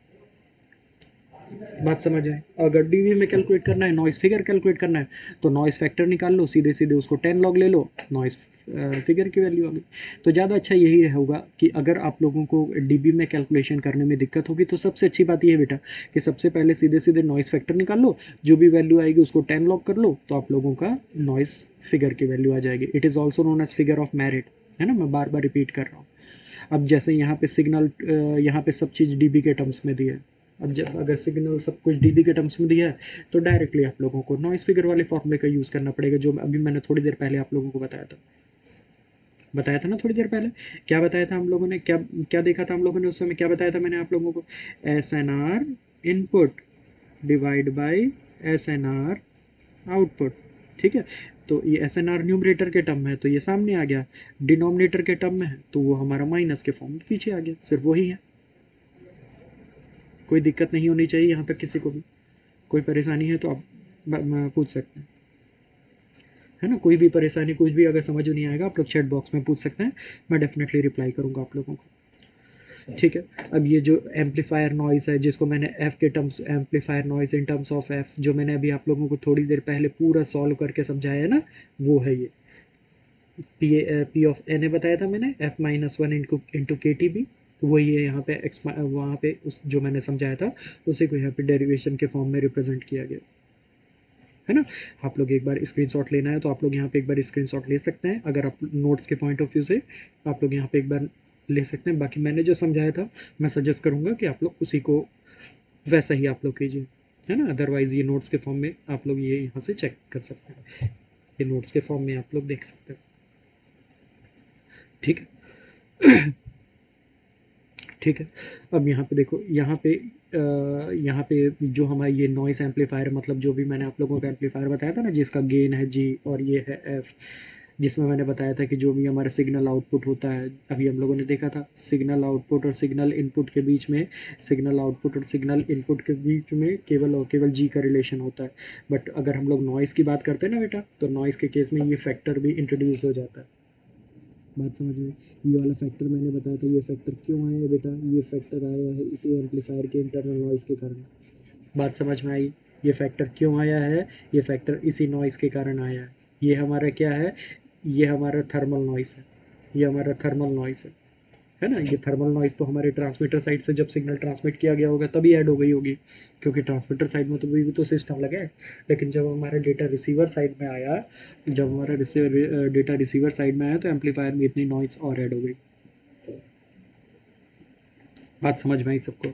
Speaker 1: बात समझ आए? अगर डीवी में कैलकुलेट करना है, नॉइस फिगर कैलकुलेट करना है, तो नॉइस फैक्टर निकाल लो, सीधे सीधे उसको टेन लॉग ले लो, नॉइस फिगर की वैल्यू आ गई। तो ज़्यादा अच्छा यही होगा कि अगर आप लोगों को डीबी में कैलकुलेशन करने में दिक्कत होगी तो सबसे अच्छी बात यह है बेटा कि सबसे पहले सीधे सीधे नॉइस फैक्टर निकाल लो, जो भी वैल्यू आएगी उसको टेन लॉग कर लो, तो आप लोगों का नॉइस फिगर की वैल्यू आ जाएगी। It is also known as figure of merit, है ना। मैं बार बार रिपीट कर रहा हूँ। अब जैसे यहाँ पे सिग्नल, यहाँ पे सब चीज़ डीबी के टर्म्स में दी है। अब जब अगर सिग्नल सब कुछ डीबी के टर्म्स में दिया है तो डायरेक्टली आप लोगों को नॉइस फिगर वाले फॉर्मूले का यूज़ करना पड़ेगा, जो अभी मैंने थोड़ी देर पहले आप लोगों को बताया था बताया था ना थोड़ी देर पहले। क्या बताया था हम लोगों ने, क्या क्या देखा था हम लोगों ने उस समय, क्या बताया था मैंने आप लोगों को? S N R input divide by S N R output. ठीक है, तो ये एस एन आर न्यूमरेटर के टर्म में है तो ये सामने आ गया, डिनोमिनेटर के टर्म में है तो वो हमारा माइनस के फॉर्म में पीछे आ गया, सिर्फ वही है। कोई दिक्कत नहीं होनी चाहिए यहाँ तक किसी को भी। कोई परेशानी है तो आप पूछ सकते हैं, है ना। कोई भी परेशानी, कुछ भी अगर समझ नहीं आएगा आप लोग चैट बॉक्स में पूछ सकते हैं, मैं डेफिनेटली रिप्लाई करूँगा आप लोगों को। ठीक है, अब ये जो एम्पलीफायर नॉइस है, जिसको मैंने एफ के terms, amplifier noise in terms of F, जो मैंने अभी आप लोगों को थोड़ी देर पहले पूरा सॉल्व करके समझाया है ना, वो है ये P P of N A बताया था मैंने, F minus one into into K T B, वही है यहाँ पे एक्स, वहाँ पे उस जो मैंने समझाया था उसी को यहाँ पे डेरिवेशन के फॉर्म में रिप्रेजेंट किया गया, है ना। आप लोग एक बार स्क्रीनशॉट लेना है तो आप लोग यहाँ पे एक बार स्क्रीनशॉट ले सकते हैं, अगर आप नोट्स के पॉइंट ऑफ व्यू से आप लोग यहाँ पे एक बार ले सकते हैं। बाकी मैंने जो समझाया था मैं सजेस्ट करूँगा कि आप लोग उसी को वैसा ही आप लोग कीजिए, है ना। अदरवाइज़ ये नोट्स के फॉर्म में आप लोग ये यहाँ से चेक कर सकते हैं, ये नोट्स के फॉर्म में आप लोग देख सकते हैं। ठीक है ठीक है, अब यहाँ पे देखो, यहाँ पे यहाँ पे जो हमारा ये नॉइस एम्पलीफायर, मतलब जो भी मैंने आप लोगों को एम्पलीफायर बताया था ना, जिसका गेन है जी और ये है एफ, जिसमें मैंने बताया था कि जो भी हमारा सिग्नल आउटपुट होता है, अभी हम लोगों ने देखा था सिग्नल आउटपुट और सिग्नल इनपुट के बीच में, सिग्नल आउटपुट और सिग्नल इनपुट के बीच में केवल और केवल जी का रिलेशन होता है। बट अगर हम लोग नॉइज़ की बात करते हैं ना बेटा, तो नॉइज़ के केस में ये फैक्टर भी इंट्रोड्यूस हो जाता है। बात समझ में? ये वाला फैक्टर मैंने बताया था, ये फैक्टर क्यों आया है बेटा, ये फैक्टर आया है इसी एम्पलीफायर के इंटरनल नॉइज़ के कारण। बात समझ में आई? ये फैक्टर क्यों आया है, ये फैक्टर इसी नॉइज़ के कारण आया है। ये हमारा क्या है, ये हमारा थर्मल नॉइज़ है, ये हमारा थर्मल नॉइज़ है, है ना। ये थर्मल नॉइज़ तो हमारे ट्रांसमीटर साइड से जब सिग्नल ट्रांसमिट किया गया होगा तभी ऐड हो गई होगी, क्योंकि ट्रांसमीटर साइड में तो भी तो सिस्टम लगा है। लेकिन जब हमारा डेटा रिसीवर साइड में आया, जब हमारा रिसीवर डेटा रिसीवर साइड में आया तो एम्पलीफायर में इतनी नॉइज़ और ऐड हो गई। बात समझ में आई सबको?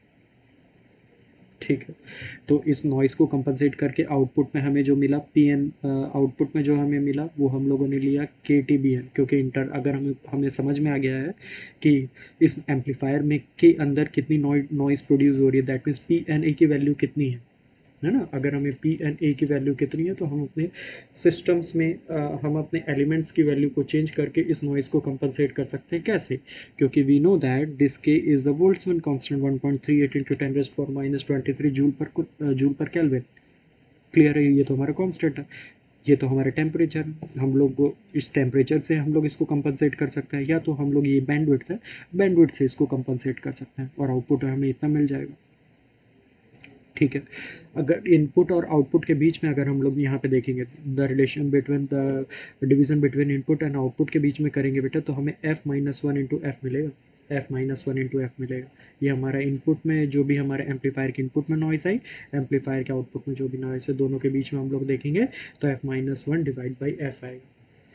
Speaker 1: ठीक है, तो इस नॉइज़ को कंपनसेट करके आउटपुट में हमें जो मिला पी एन, आउटपुट में जो हमें मिला वो हम लोगों ने लिया के टी बी एन, क्योंकि इंटर अगर हमें हमें समझ में आ गया है कि इस एम्पलीफायर में के अंदर कितनी नॉइज़ प्रोड्यूस हो रही है, that means P N A की वैल्यू कितनी है, है ना। अगर हमें पी एन ए की वैल्यू कितनी है तो हम अपने सिस्टम्स में आ, हम अपने एलिमेंट्स की वैल्यू को चेंज करके इस नॉइज़ को कंपनसेट कर सकते हैं। कैसे? क्योंकि we know that this K is the Boltzmann constant one point three eight into ten raised power minus twenty three joule per joule per kelvin. Clear है? ये तो हमारा कांस्टेंट है, ये तो हमारा टेम्परेचर है। हम लोग इस टेम्परेचर से हम लोग इसको कंपनसेट कर सकते हैं, या तो हम लोग ये बैंडविड्थ है, बैंडविड्थ से इसको कंपनसेट कर सकते हैं और आउटपुट हमें इतना मिल जाएगा। ठीक है, अगर इनपुट और आउटपुट के बीच में अगर हम लोग यहाँ पे देखेंगे the relation between the division between input and output के बीच में करेंगे बेटा, तो हमें F minus one into F मिलेगा, F minus one into F मिलेगा। ये हमारा इनपुट में जो भी हमारे एम्पलीफायर के इनपुट में नॉइस आई, एम्पलीफायर के आउटपुट में जो भी नॉइस है, दोनों के बीच में हम लोग देखेंगे तो F minus one divide by F आएगा।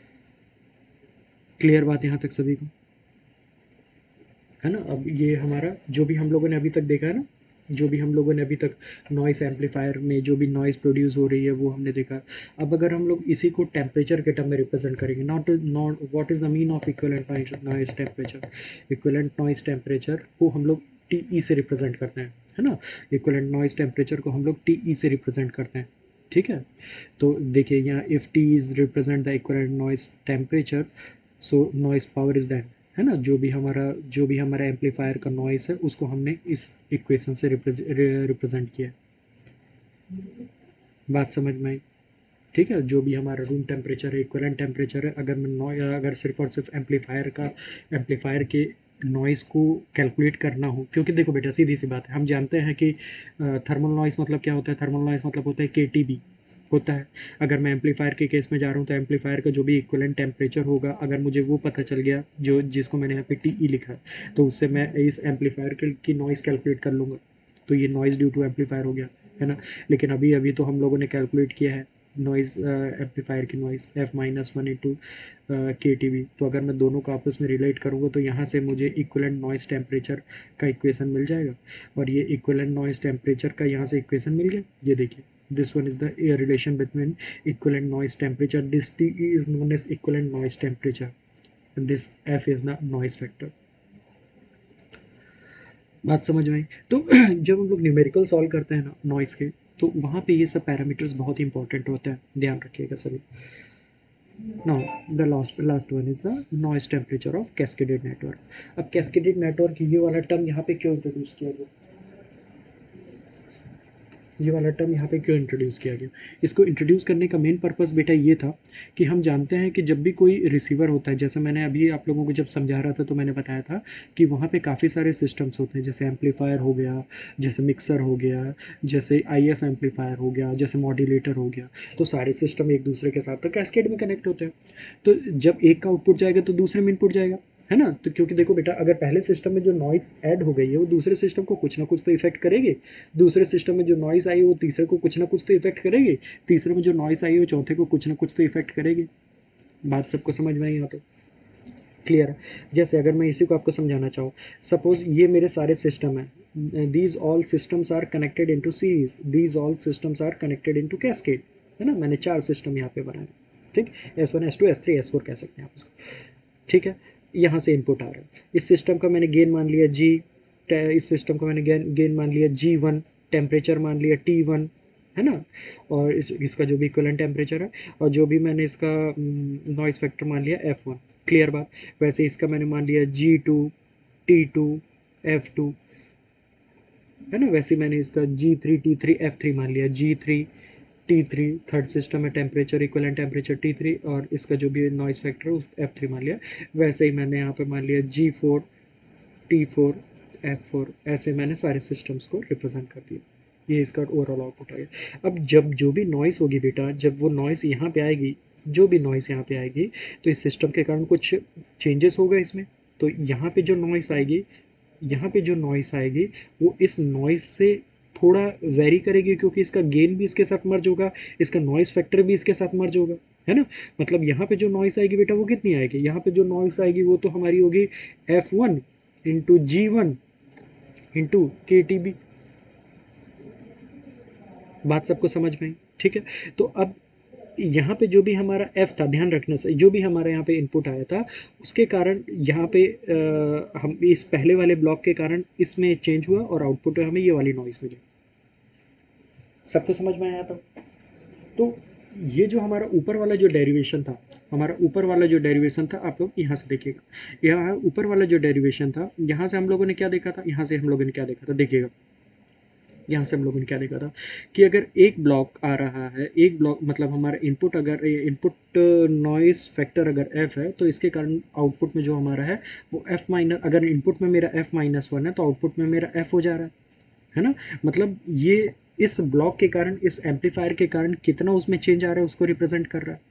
Speaker 1: क्लियर बात यहाँ तक सभी को, है ना। अब ये हमारा जो भी हम लोगों ने अभी तक देखा है ना, जो भी हम लोगों ने अभी तक नॉइस एम्पलीफायर में जो भी नॉइस प्रोड्यूस हो रही है वो हमने देखा। अब अगर हम लोग इसी को टेम्परेचर के टर्म में रिप्रेजेंट करेंगे, not not what is the mean of equivalent noise temperature, equivalent noise temperature को हम लोग टी ई से रिप्रेजेंट करते हैं, है ना। इक्विवेलेंट नॉइस टेम्परेचर को हम लोग टी ई से रिप्रेजेंट करते हैं, ठीक है। तो देखिए यहाँ if T is represent the equivalent noise temperature, so noise power is that, है ना। जो भी हमारा जो भी हमारा एम्पलीफायर का नॉइस है उसको हमने इस इक्वेशन से रिप्रेजेंट किया। बात समझ में आई? ठीक है, जो भी हमारा रूम टेम्परेचर है, इक्विवेलेंट टेम्परेचर है, अगर मैं नॉइ अगर सिर्फ और सिर्फ एम्पलीफायर का एम्पलीफायर के नॉइज़ को कैलकुलेट करना हो, क्योंकि देखो बेटा सीधी सी बात है, हम जानते हैं कि थर्मल नॉइज़ मतलब क्या होता है, थर्मल नॉइज़ मतलब होता है के टी बी होता है। अगर मैं एम्पलीफायर के केस में जा रहा हूँ तो एम्पलीफायर का जो भी इक्विवेलेंट टेम्परेचर होगा, अगर मुझे वो पता चल गया जो जिसको मैंने यहाँ पे टी ई लिखा है, तो उससे मैं इस एम्पलीफायर की नॉइज़ कैलकुलेट कर लूँगा, तो ये नॉइज़ ड्यू टू एम्पलीफायर हो गया, है ना। लेकिन अभी अभी तो हम लोगों ने कैलकुलेट किया है नॉइज़ एम्पलीफायर की noise F minus one into K T V. तो अगर मैं दोनों को आपस में रिलेट करूँगा तो यहाँ से मुझे इक्विवेलेंट नॉइज़ टेम्परेचर का इक्वेशन मिल जाएगा, और ये इक्विवेलेंट नॉइज़ टेम्परेचर का यहाँ से इक्वेशन मिल गया। ये देखिए, this one is the uh, relation between equivalent noise temperature. This T E is known as equivalent noise temperature, and this F is the noise factor. बात समझ में आई? तो जब हम लोग न्यूमेरिकल सॉल्व करते हैं ना नॉइस के, तो वहाँ पे ये सब पैरामीटर्स बहुत ही इंपॉर्टेंट होते हैं, ध्यान रखिएगा सभी। Now the last last one is the noise temperature of cascaded network. अब कैस्केडेड नेटवर्क ये वाला टर्म यहाँ पे क्यों इंट्रोड्यूस किया गया, ये वाला टर्म यहाँ पे क्यों इंट्रोड्यूस किया गया? इसको इंट्रोड्यूस करने का मेन पर्पस बेटा ये था कि हम जानते हैं कि जब भी कोई रिसीवर होता है, जैसे मैंने अभी आप लोगों को जब समझा रहा था तो मैंने बताया था कि वहाँ पे काफ़ी सारे सिस्टम्स होते हैं, जैसे एम्पलीफायर हो गया, जैसे मिक्सर हो गया, जैसे आई एफ एम्पलीफायर हो गया, जैसे मॉड्यूलेटर हो गया। तो सारे सिस्टम एक दूसरे के साथ तो कैस्केड में कनेक्ट होते हैं। तो जब एक का आउटपुट जाएगा तो दूसरे में इनपुट जाएगा, है ना। तो क्योंकि देखो बेटा, अगर पहले सिस्टम में जो नॉइस ऐड हो गई है वो दूसरे सिस्टम को कुछ ना कुछ तो इफेक्ट करेगी, दूसरे सिस्टम में जो नॉइस आई है वो तीसरे को कुछ ना कुछ तो इफेक्ट करेगी, तीसरे में जो नॉइस आई है वो चौथे को कुछ ना कुछ तो इफेक्ट करेगी। बात सबको समझ में आई यहाँ तो? क्लियर है? जैसे अगर मैं इसी को आपको समझाना चाहूँ, सपोज ये मेरे सारे सिस्टम है, these all systems are connected into series, these all systems are connected into cascade, है ना। मैंने चार सिस्टम यहाँ पे बनाए, ठीक, S one S two S three S four कह सकते हैं आप उसको, ठीक है। यहाँ से इनपुट आ रहा है, इस सिस्टम का मैंने गेन मान लिया जी, इस सिस्टम का मैंने गेन गेन मान लिया जी वन, टेम्परेचर मान लिया टी वन, है ना, और इस इसका जो भी इक्विवेलेंट टेम्परेचर है, और जो भी मैंने इसका नॉइस फैक्टर मान लिया एफ वन। क्लियर बात। वैसे इसका मैंने मान लिया G two, T two, F two, है ना। वैसे मैंने इसका G three, T three, F three मान लिया। G three, T three, third system है, temperature equivalent temperature T three, और इसका जो भी नॉइस फैक्टर है उस एफ थ्री मान लिया। वैसे ही मैंने यहाँ पे मान लिया G four, T four, F four. ऐसे मैंने सारे सिस्टम्स को रिप्रेजेंट कर दिया। ये इसका ओवरऑल आउटपुट आ गया। अब जब जो भी नॉइस होगी बेटा, जब वो नॉइस यहाँ पे आएगी, जो भी नॉइस यहाँ पे आएगी, तो इस सिस्टम के कारण कुछ चेंजेस होगा इसमें। तो यहाँ पे जो नॉइस आएगी, यहाँ पे जो नॉइस आएगी वो इस नॉइस से थोड़ा वेरी करेगी, क्योंकि इसका गेन भी इसके साथ मर्ज होगा, इसका नॉइस फैक्टर भी इसके साथ मर्ज होगा, है ना। मतलब यहाँ पे जो नॉइस आएगी बेटा वो कितनी आएगी, यहाँ पे जो नॉइस आएगी वो तो हमारी होगी F one into G one into K T B. बात सबको समझ में आई, ठीक है। तो अब यहाँ पे जो भी हमारा f था, ध्यान रखना से जो भी हमारे यहाँ पे इनपुट आया था, उसके कारण यहाँ पे आ, हम इस पहले वाले ब्लॉक के कारण इसमें चेंज हुआ और आउटपुट में हमें ये वाली नॉइस मिली। सबको समझ में आया था। तो ये जो हमारा ऊपर वाला जो डेरिवेशन था, हमारा ऊपर वाला जो डेरिवेशन था, आप लोग यहाँ से देखिएगा, यहाँ ऊपर वाला जो डेरिवेशन था, यहाँ से हम लोगों ने क्या देखा था, यहाँ से हम लोगों ने क्या देखा था, देखिएगा। यहाँ से हम लोगों ने क्या देखा था कि अगर एक ब्लॉक आ रहा है, एक ब्लॉक मतलब हमारा इनपुट, अगर इनपुट नॉइस फैक्टर अगर f है, तो इसके कारण आउटपुट में जो हमारा है वो f माइनस, अगर इनपुट में मेरा f माइनस वन है तो आउटपुट में मेरा f हो जा रहा है, है ना। मतलब ये इस ब्लॉक के कारण, इस एम्पलीफायर के कारण कितना उसमें चेंज आ रहा है उसको रिप्रेजेंट कर रहा है।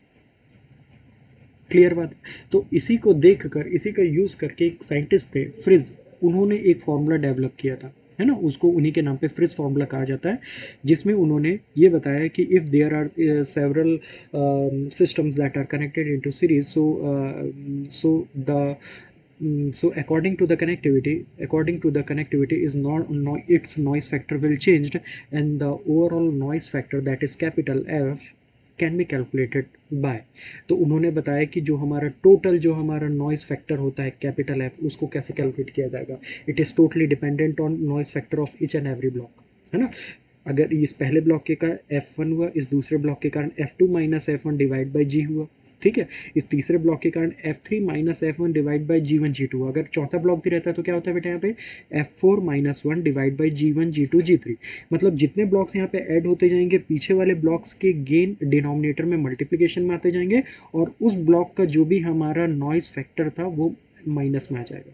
Speaker 1: क्लियर बात है। तो इसी को देखकर, इसी का यूज करके एक साइंटिस्ट थे फ्रिज, उन्होंने एक फॉर्मूला डेवलप किया था, है ना। उसको उन्हीं के नाम पे फ्रिज फॉर्मूला कहा जाता है, जिसमें उन्होंने ये बताया कि if there are several systems that are connected into series, so so the Mm, so according to the connectivity, according to the connectivity is not no, its noise factor will changed, and the overall noise factor, that is capital F, can be calculated by. तो उन्होंने बताया कि जो हमारा total जो हमारा noise factor होता है कैपिटल एफ, उसको कैसे कैलकुलेट किया जाएगा। It is totally dependent on noise factor of each and every block, है ना। अगर इस पहले ब्लॉक के कारण एफ वन हुआ, इस दूसरे ब्लॉक के कारण F two minus F one divide by G हुआ, ठीक है। इस तीसरे ब्लॉक के कारण F three minus F one divide by G one G two. अगर चौथा ब्लॉक भी रहता है तो क्या होता है बेटा, यहाँ पे F four minus one divide by G one G two G three. मतलब जितने ब्लॉक्स यहाँ पे ऐड होते जाएंगे, पीछे वाले ब्लॉक्स के गेन डिनोमिनेटर में मल्टीप्लीकेशन में आते जाएंगे, और उस ब्लॉक का जो भी हमारा नॉइस फैक्टर था वो माइनस में आ जाएगा,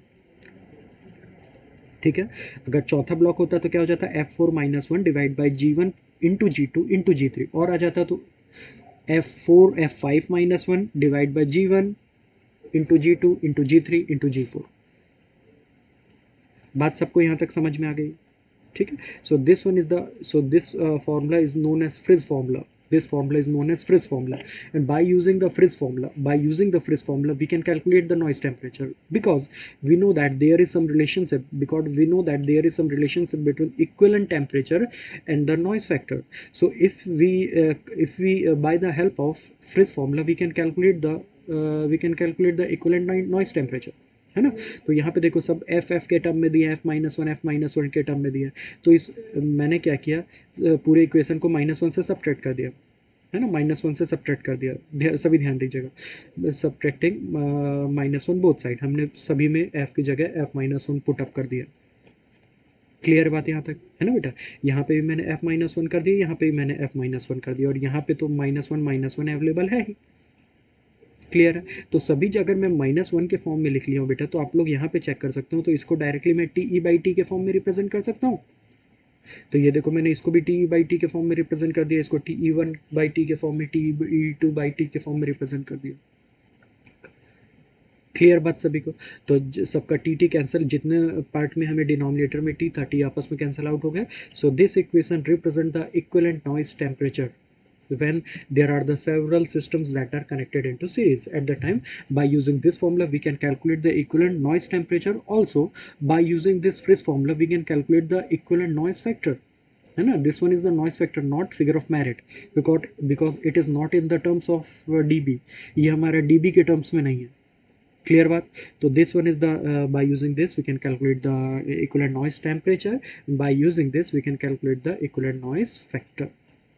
Speaker 1: ठीक है। अगर चौथा ब्लॉक होता तो क्या हो जाता, F four minus one divide by G one into G two into G three, और आ जाता तो F four F five minus one divide by G one into G two into G three into G four. बात सबको यहाँ तक समझ में आ गई, ठीक है। So this one is the, so this formula is known as Friz formula. This formula is known as Friz formula, and by using the Friz formula, by using the Friz formula, we can calculate the noise temperature, because we know that there is some relationship, because we know that there is some relationship between equivalent temperature and the noise factor. So if we uh, if we uh, by the help of Friz formula, we can calculate the uh, we can calculate the equivalent noise temperature, है ना। तो यहाँ पे देखो सब F F के term में दिया, F minus one F minus one के टर्म में दिया। तो इस मैंने क्या किया, पूरे इक्वेशन को माइनस वन से सब्ट्रैक्ट कर दिया, है ना, माइनस वन से सब्ट्रैक्ट कर दिया। सभी ध्यान दीजिएगा, subtracting minus one both side, हमने सभी में एफ की जगह F minus one put up कर दिया। क्लियर बात यहाँ तक, है ना बेटा। यहाँ पे भी मैंने एफ माइनस वन कर दिया, यहाँ पे भी मैंने एफ माइनस वन कर दिया, और यहाँ पे तो minus one minus one available है ही। क्लियर है। तो सभी अगर मैं माइनस वन के फॉर्म में लिख लिया हूँ बेटा, तो आप लोग यहाँ पे चेक कर सकते हो, तो इसको डायरेक्टली मैं टी ई बाई टी के फॉर्म में रिप्रेजेंट कर सकता हूँ। तो ये देखो मैंने इसको भी टी ई बाई टी के फॉर्म में रिप्रेजेंट कर दिया, इसको T E one by T के फॉर्म में, T E two by T के फॉर्म में रिप्रेजेंट कर दिया। क्लियर बात सभी को। तो सबका टी टी कैंसिल, जितने पार्ट में हमें डिनोमिनेटर में टी था, टी आपस में कैंसिल आउट हो गया। So this equation represent the equivalent noise temperature when there are the several systems that are connected into series at the time. By using this formula, we can calculate the equivalent noise temperature. Also, by using this Friz formula, we can calculate the equivalent noise factor, है ना। This one is the noise factor, not figure of merit, because because it is not in the terms of uh, dB. ये हमारा dB के terms में नहीं है, clear बात. तो this one is the by using this we can calculate the equivalent noise temperature. By using this we can calculate the equivalent noise factor.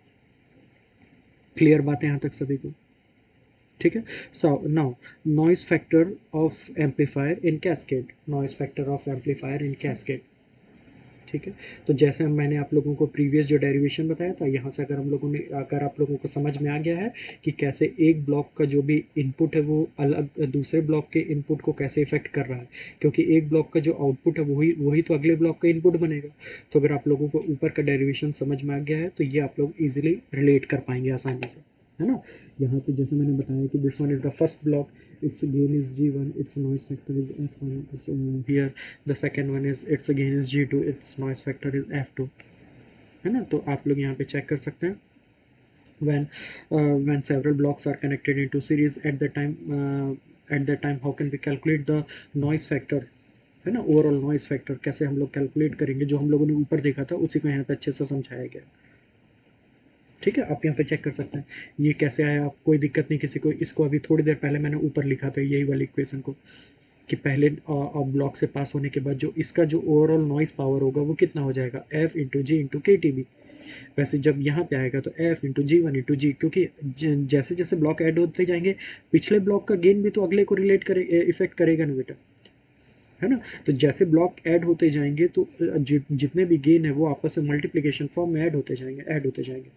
Speaker 1: Clear बात है यहाँ तक सभी को? ठीक है. So now noise factor of amplifier in cascade. Noise factor of amplifier in cascade. ठीक है. तो जैसे मैंने आप लोगों को प्रीवियस जो डेरिवेशन बताया था, यहाँ से अगर हम लोगों ने अगर आप लोगों को समझ में आ गया है कि कैसे एक ब्लॉक का जो भी इनपुट है वो अलग दूसरे ब्लॉक के इनपुट को कैसे इफेक्ट कर रहा है, क्योंकि एक ब्लॉक का जो आउटपुट है वही वही तो अगले ब्लॉक का इनपुट बनेगा. तो अगर आप लोगों को ऊपर का डेरिवेशन समझ में आ गया है तो ये आप लोग ईजिली रिलेट कर पाएंगे आसानी से, है ना. यहाँ पे जैसे मैंने बताया कि this one is the first block, its gain is G one, its noise factor is F one. Here the second one is its gain is G two, its noise factor is F two, है ना. तो आप लोग यहाँ पे check कर सकते हैं when uh, when several blocks are connected into series at the time uh, at that time how can we calculate the noise factor, है ना. ओवरऑल नॉइस फैक्टर कैसे हम लोग कैलकुलेट करेंगे, जो हम लोगों ने ऊपर देखा था उसी को यहाँ पे अच्छे से समझाया गया. ठीक है. आप यहाँ पे चेक कर सकते हैं ये कैसे आया, आप कोई दिक्कत नहीं किसी को. इसको अभी थोड़ी देर पहले मैंने ऊपर लिखा था यही वाली इक्वेशन को, कि पहले ब्लॉक से पास होने के बाद जो इसका जो ओवरऑल नॉइस पावर होगा वो कितना हो जाएगा, F into G into K T B. वैसे जब यहाँ पे आएगा तो F into G one into G, क्योंकि जैसे जैसे ब्लॉक ऐड होते जाएंगे पिछले ब्लॉक का गेन भी तो अगले को रिलेट करे इफेक्ट करेगा ना बेटा, है ना. तो जैसे ब्लॉक ऐड होते जाएंगे तो जि, जितने भी गेन है वो आपस में मल्टीप्लिकेशन फॉर्म में ऐड होते जाएंगे ऐड होते जाएंगे.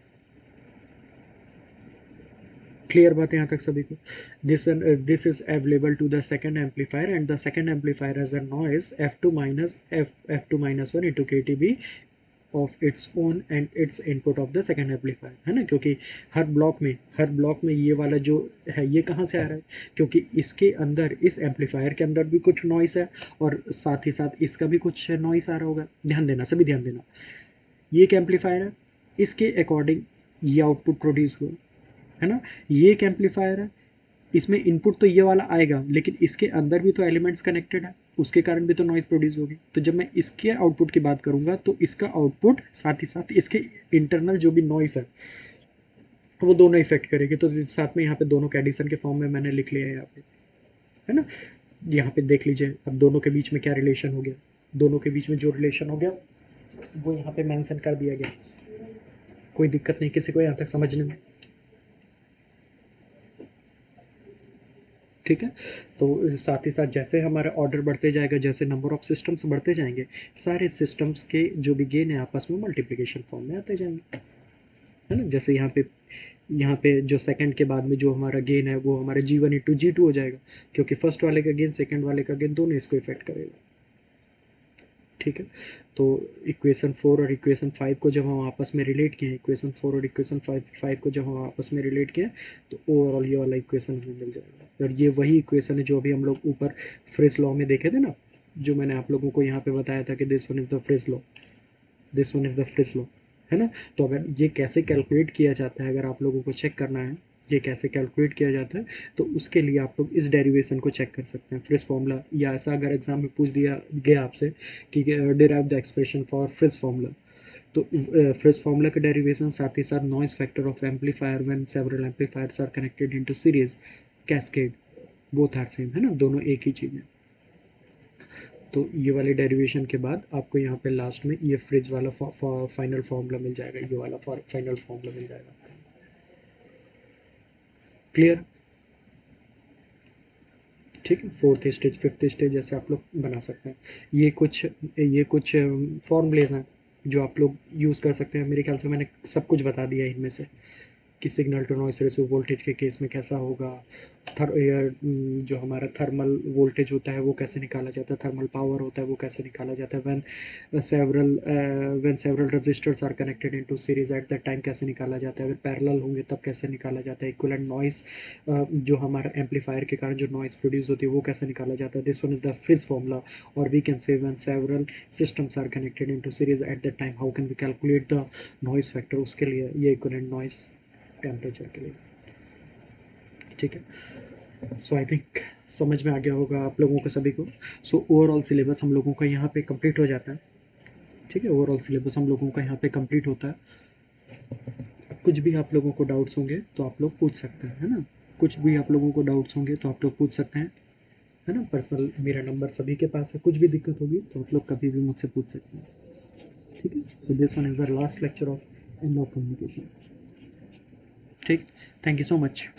Speaker 1: क्लियर बात है यहाँ तक सभी को? This this is available to the second amplifier and the second amplifier has a noise F two minus F F two minus one into K T B of its own and its input of the second amplifier, है ना. क्योंकि हर block में हर block में ये वाला जो है ये कहाँ से आ रहा है, क्योंकि इसके अंदर इस एम्पलीफायर के अंदर भी कुछ नॉइस है और साथ ही साथ इसका भी कुछ नॉइस आ रहा होगा. ध्यान देना सभी ध्यान देना. ये एक एम्पलीफायर है, इसके अकॉर्डिंग ये आउटपुट प्रोड्यूस हुआ, है ना. ये एक एम्पलीफायर है, इसमें इनपुट तो ये वाला आएगा लेकिन इसके अंदर भी तो एलिमेंट्स कनेक्टेड है, उसके कारण भी तो नॉइज प्रोड्यूस होगी. तो जब मैं इसके आउटपुट की बात करूंगा तो इसका आउटपुट साथ ही साथ इसके इंटरनल जो भी नॉइस है वो दोनों इफेक्ट करेगी. तो साथ में यहाँ पे दोनों के एडिशन के फॉर्म में मैंने लिख लिया है यहाँ पे, है ना. यहाँ पे देख लीजिए अब दोनों के बीच में क्या रिलेशन हो गया. दोनों के बीच में जो रिलेशन हो गया वो यहाँ पे मेंशन कर दिया गया. कोई दिक्कत नहीं किसी को यहाँ तक समझने में? ठीक है. तो साथ ही साथ जैसे हमारा ऑर्डर बढ़ते जाएगा, जैसे नंबर ऑफ सिस्टम्स बढ़ते जाएंगे, सारे सिस्टम्स के जो भी गेन है आपस में मल्टीप्लिकेशन फॉर्म में आते जाएंगे, है ना. जैसे यहाँ पे यहाँ पे जो सेकंड के बाद में जो हमारा गेन है वो हमारा G one into G two हो जाएगा, क्योंकि फर्स्ट वाले का गेन सेकंड वाले का गेन दोनों इसको इफेक्ट करेगा. ठीक है. तो इक्वेशन फोर और इक्वेशन फाइव को जब हम आपस में रिलेट किए, इक्वेशन फोर और इक्वेशन फाइव फाइव को जब हम आपस में रिलेट किए तो ओवरऑल ये वाला इक्वेशन हमें मिल जाएगा. और ये वही इक्वेशन है जो अभी हम लोग ऊपर फ्रिस लॉ में देखे थे ना, जो मैंने आप लोगों को यहाँ पे बताया था कि this one is the Friis law, this one is the Friis law, है ना. तो अगर ये कैसे कैलकुलेट किया जाता है, अगर आप लोगों को चेक करना है ये कैसे कैलकुलेट किया जाता है, तो उसके लिए आप लोग इस डेरिवेशन को चेक कर सकते हैं, फ्रिस फार्मूला. या ऐसा अगर एग्जाम में पूछ दिया गया आपसे कि derive the expression for Friis formula, तो फ्रिस फार्मूला का डेरिवेशन साथ ही साथ noise factor of amplifier when several amplifiers are connected into series cascade both are same, है ना. दोनों एक ही चीज़ है. तो ये वाले डेरिवेशन के बाद आपको यहाँ पे लास्ट में ये फ्रिज वाला फाइनल फार्मूला मिल जाएगा, ये वाला फाइनल फार्मूला मिल जाएगा. क्लियर? ठीक है. फोर्थ स्टेज फिफ्थ स्टेज ऐसे आप लोग बना सकते हैं. ये कुछ ये कुछ फॉर्मूलेज हैं जो आप लोग यूज़ कर सकते हैं. मेरे ख्याल से मैंने सब कुछ बता दिया इनमें से कि signal to noise ratio voltage के केस में कैसा होगा, थर जो हमारा थर्मल वोल्टेज होता है वो कैसे निकाला जाता है, थर्मल पावर होता है वो कैसे निकाला जाता है, when several when several resistors are connected into series at that time कैसे निकाला जाता है, अगर पैरेलल होंगे तब कैसे निकाला जाता है, इक्विवेलेंट नॉइस जो हमारा एम्पलीफायर के कारण जो नॉइस प्रोड्यूस होती है वो कैसे निकाला जाता है. This one is the Friis formula. और we can say when several systems are connected into series at that time how can we calculate the noise factor, उसके लिए ये इक्विवेलेंट नॉइस टेम्परेचर के लिए. ठीक है. सो आई थिंक समझ में आ गया होगा आप लोगों को सभी को. सो ओवरऑल सिलेबस हम लोगों का यहाँ पे कंप्लीट हो जाता है. ठीक है. ओवरऑल सिलेबस हम लोगों का यहाँ पे कंप्लीट होता है. कुछ भी आप लोगों को डाउट्स होंगे तो आप लोग पूछ सकते हैं, है ना. कुछ भी आप लोगों को डाउट्स होंगे तो आप लोग पूछ सकते हैं. है ना। पर्सनल मेरा नंबर सभी के पास है, कुछ भी दिक्कत होगी तो आप लोग कभी भी मुझसे पूछ सकते हैं, ठीक है। So this one is the last lecture of analog communication. ठीक, थैंक यू सो मच।